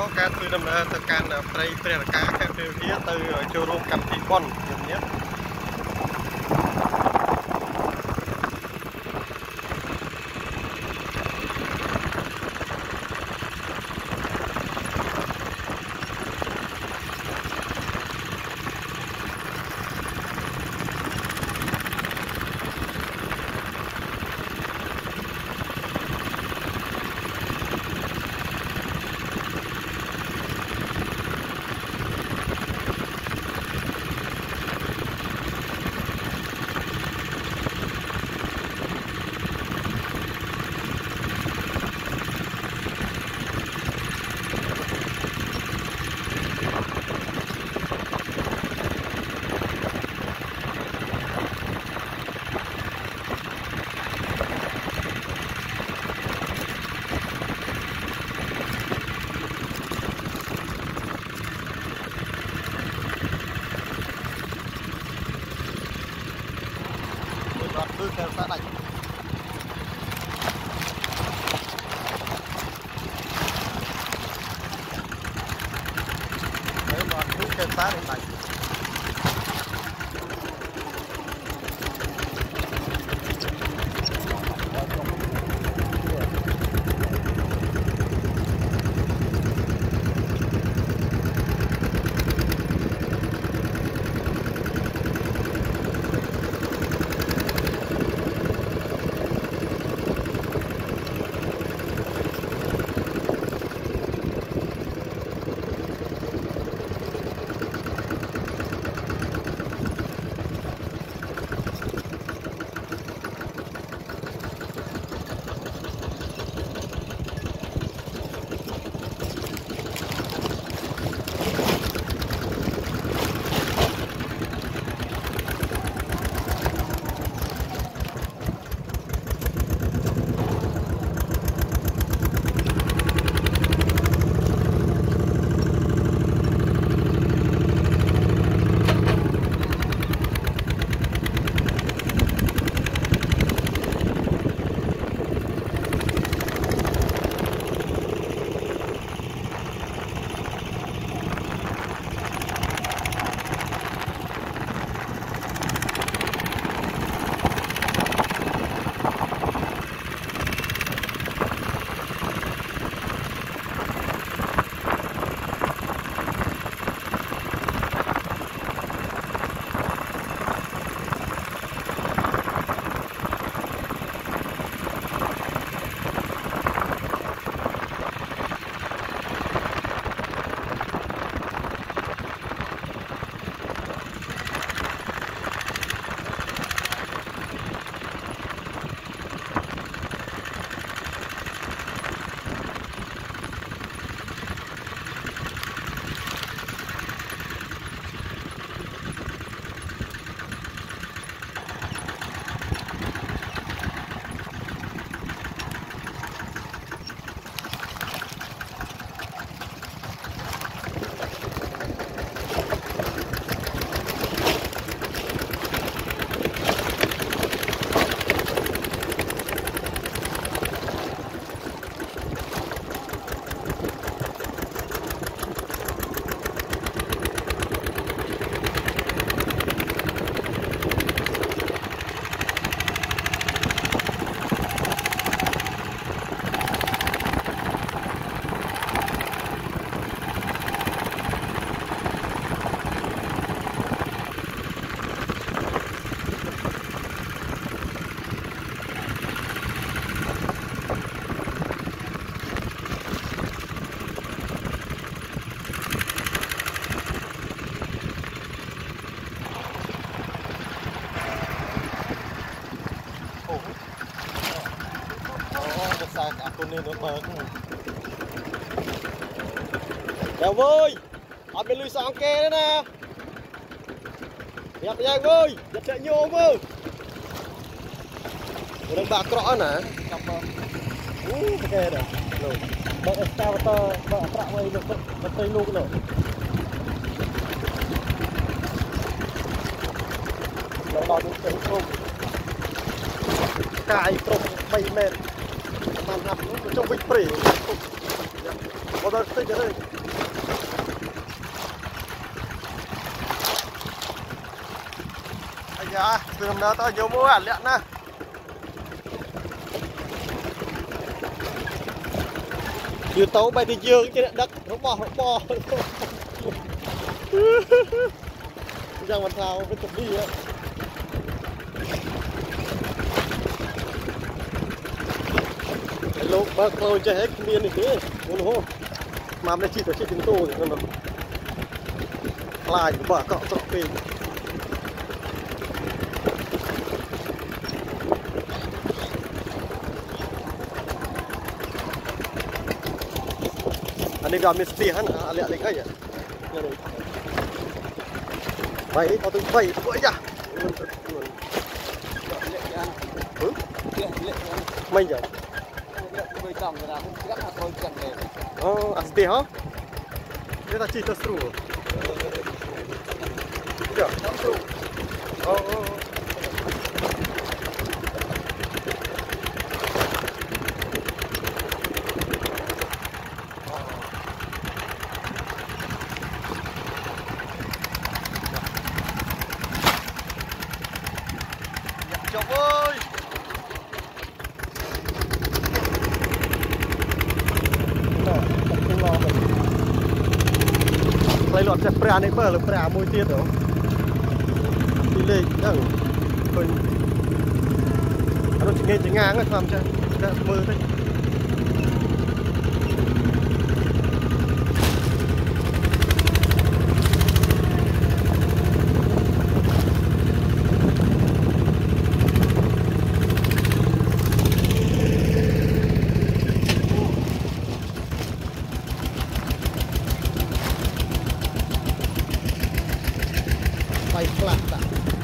ការធ្វើដំណើរទៅកាន់ព្រៃព្រះរកាខេត្តព្រះវិហារទៅចូលរួមកម្មវិធីបុណ្យខ្ញុំនេះគឺកែវសាដាច់ហើយមកគឺកែវសាដាច់cô nên nó bờ đèo vui ở bên lưới sóng kê đấy nè đẹp nhanh vui đẹp chạy nhô vui đang bạc rõ nè kê này rồi bờ excavator bờ trạm này được bờ tây luôn rồi nó đo được cái không cài trồng 3 mét តាមហាប់នោះទៅចុះវិញព្រៃមកដល់ស្ទើរទៅ dạ đường nó to nhiều mua hẳn lẹn nè nhiều tấu bay đi dương trên đất nó bò ra mặt thao với tập đi á lúc bác tôi chơi hết miền này thế muốn hô mà đây chỉ tổ chức chúng tôi thì nó lại bà cọ cọ pin anh đi gặp Misty hắn lẹ lên cái gì vậy có từng vậy vậy à mấy giờ Asti hả? Kita cerita seru. Ya, seru. Oh. Ya, coba. Lấy lọt chặt pra này bờ là pra môi tiết đó đi lên đằng mình nó chỉ nghe chỉ ngang rồi làm cho mơ thôi bay flat tak.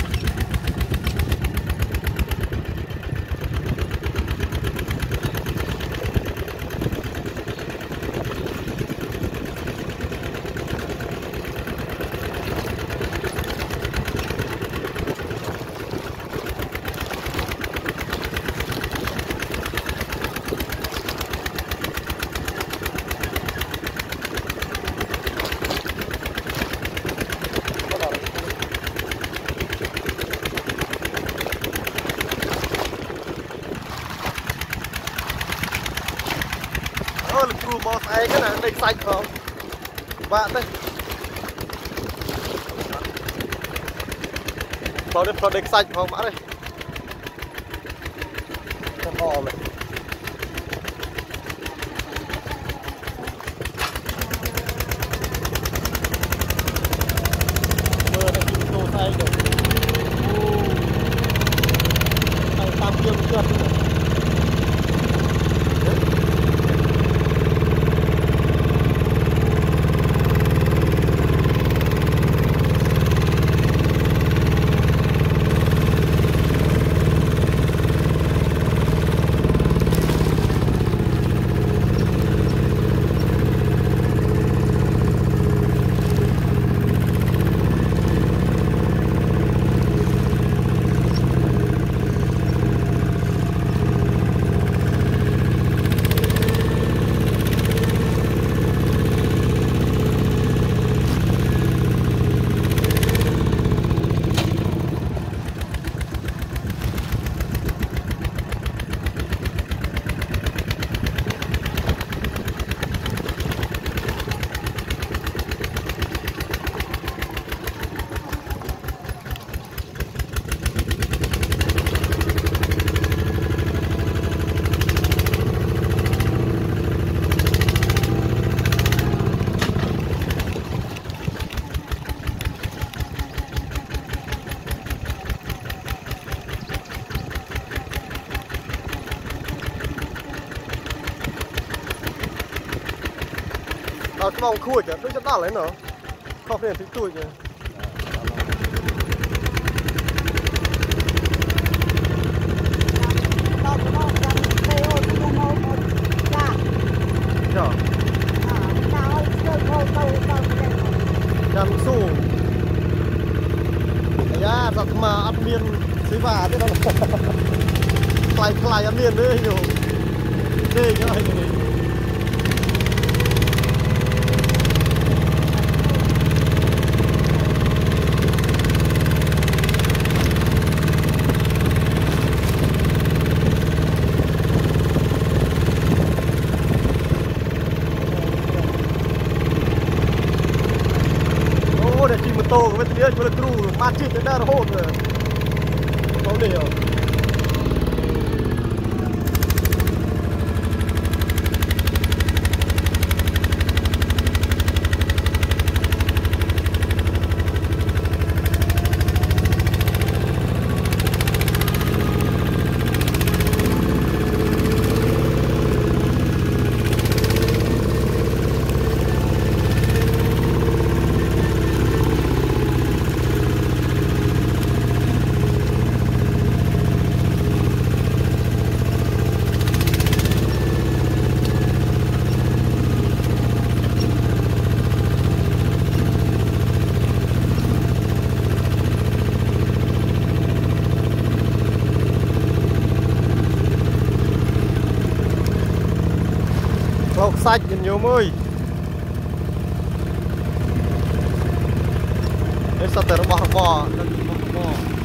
Cru bò say cái này đầy sạch không? Bạn đây. Vào đầy sạch không bạn đây. Con bò này. Mưa này chúng tôi say được. Thằng tam kiêm trượt. Cái vòng khui kìa, tôi chắc đảo lấy nó. Không phải thích tôi kìa. Chăm su. Ya, giặc mà ăn miên xí vả thế đó là Clay ăn miên nữa nhiều. Đây cái này. បានជិះទៅដល់រហូតបងនេះលោកសាច់ញញោមអើយនេះសត្វតែរបស់របរ